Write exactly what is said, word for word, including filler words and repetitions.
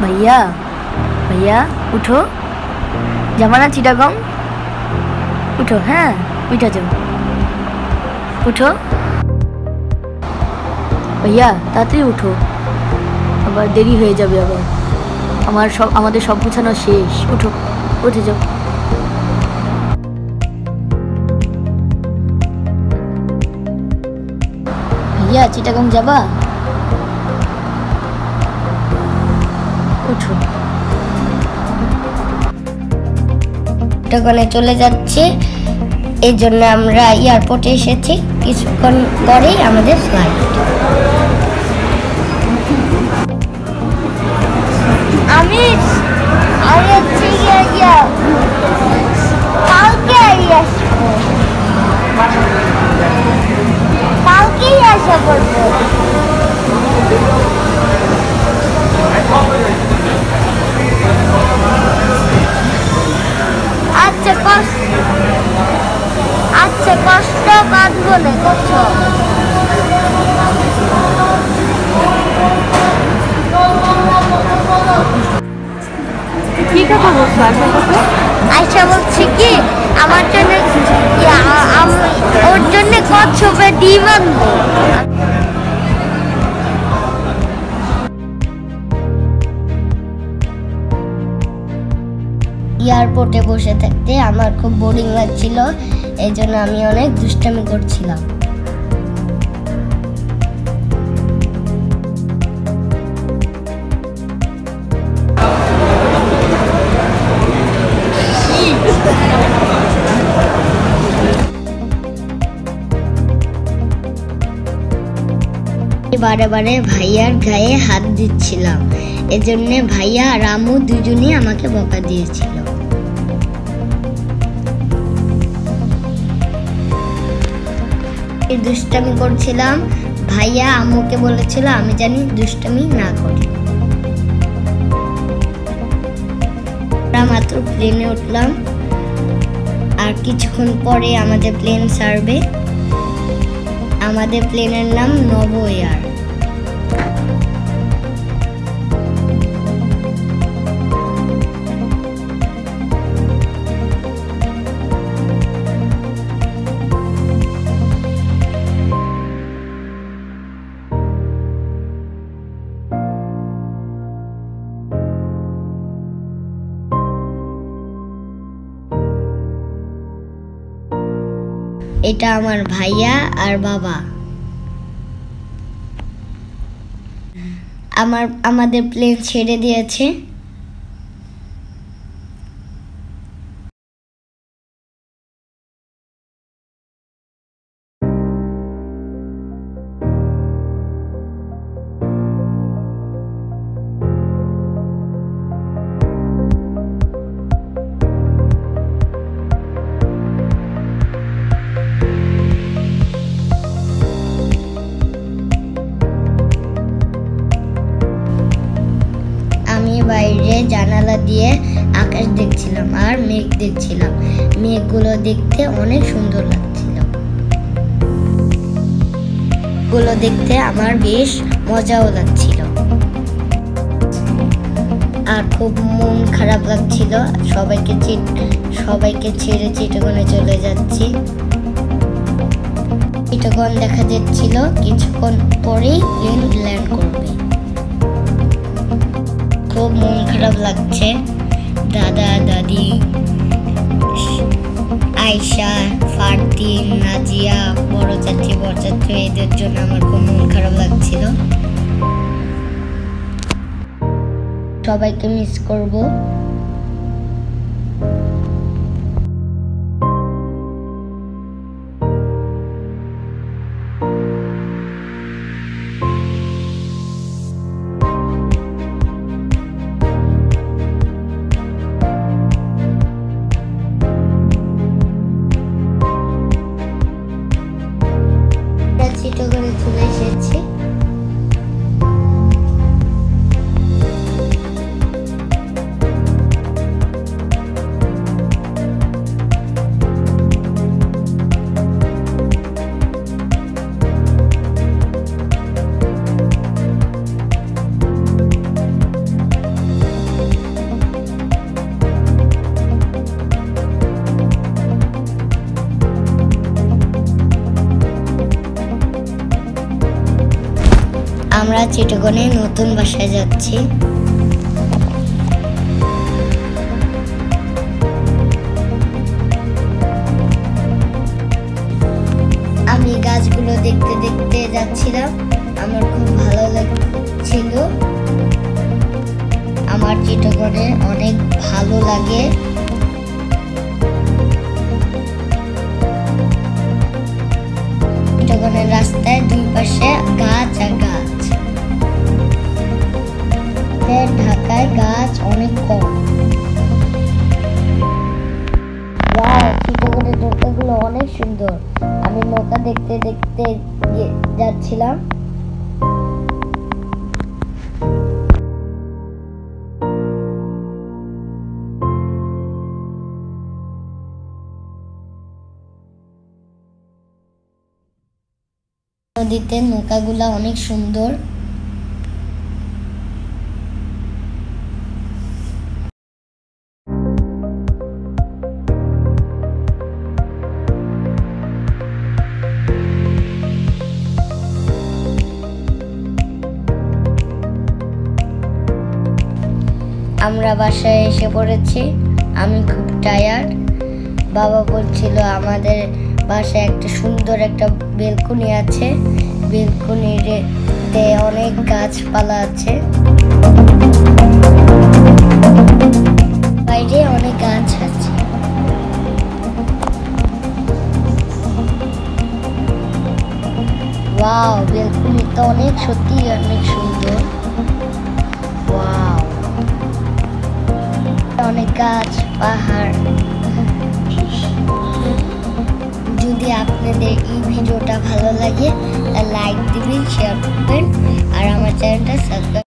भैया भैया उठो, जामा ना चिटागং, उठो। हाँ उठा जाओ, उठो भैया, ताড়াতাড়ি उठो, আবার দেরি হয়ে যাবে। আবার আমার সব আমাদের সব গুছানো শেষ। উঠো, উঠে যাও। भैया चिटागং যাবা? উঠো। চিটাগংয়ে চলে যাচ্ছে, এই জন্য আমরা এয়ারপোর্টে এসেছি। কিছুক্ষণ পরেই আমাদের ফ্লাইট। আমি আরে ঠিক আছে, কালকে আসবো, কালকেই আসা করবো। আচ্ছা কষ্ট আচ্ছা কষ্ট কাঁদবো না, করছো কি কথা বলছো আয়শা? কথা আয়শা বলছি কি আমার জন্য, ওর জন্য কচ্ছপে ডিম আনবো। এয়ারপোর্টে বসে থাকতে আমার খুব বোরিং লাগছিল, এই জন্য আমি অনেক দুষ্টামি করছিলাম। বারে বারে ভাইয়ার গায়ে হাত দিচ্ছিলাম, এজন্য ভাইয়া আর আম্মু দুজনেই আমাকে বকা দিয়েছিল। দুষ্টামি করছিলাম, ভাইয়া আম্মুকে বলেছিল আমি জানি দুষ্টামি না করি। আমরা মাত্র প্লেনে উঠলাম, আর কিছুক্ষণ পরে আমাদের প্লেন ছাড়বে। আমাদের প্লেনের নাম নভো এয়ার। এটা আমার ভাইয়া আর বাবা। আমার আমাদের প্লেন ছেড়ে দিয়েছে। বাইরে জানালা দিয়ে আকাশ দেখছিলাম আর মেঘ দেখছিলাম। মেঘগুলো দেখতে অনেক সুন্দর লাগছিল। গুলো দেখতে আমার বেশ মজাও লাগছিল, আর খুব মন খারাপ লাগছিল। সবাইকে সবাইকে ছেড়ে চিটাগংয়ে চলে যাচ্ছি। চিটাগং দেখা যাচ্ছিল কিছুক্ষণ পরেই প্লেন ল্যান্ড করবে। খুব মন খারাপ লাগছে। দাদা দাদি, আয়শা, ফারদিন, নাজিয়া, বড় চাচি, বড় চাচু, এদের জন্য আমার খুব মন খারাপ লাগছিল। সবাইকে মিস করব। চিটাগংয়ে চলে এসেছি। আমরা চিটাগংয়ে নতুন বাসায় যাচ্ছি। আমি গাছগুলো দেখতে দেখতে যাচ্ছিলাম, আমার খুব ভালো লাগছিল। আমার চিটাগংয়ে অনেক ভালো লাগে। চিটাগংয়ের রাস্তায় দুই পাশে গাছ আর গাছ। ঢাকায় গাছ অনেক কম। চিটাগংয়ের নৌকাগুলো অনেক সুন্দর। আমি নৌকা দেখতে দেখতে যাচ্ছিলাম। নদীতে নৌকাগুলা অনেক সুন্দর। আমরা বাসায় এসে পড়েছি। আমি খুব টায়ার্ড। বাবা বলছিল আমাদের বাসায় একটা সুন্দর একটা বেলকনি আছে, বেলকনিতে অনেক গাছপালা আছে, বাইরে অনেক গাছ আছে। ওয়াও, বেলকনিটা অনেক সত্যি অনেক সুন্দর। ওয়াও, অনেক গাছ, পাহাড়। যদি আপনাদের এই ভিডিওটা ভালো লাগে তাহলে লাইক দিবেন, শেয়ার করবেন আর আমার চ্যানেলটা সাবস্ক্রাইব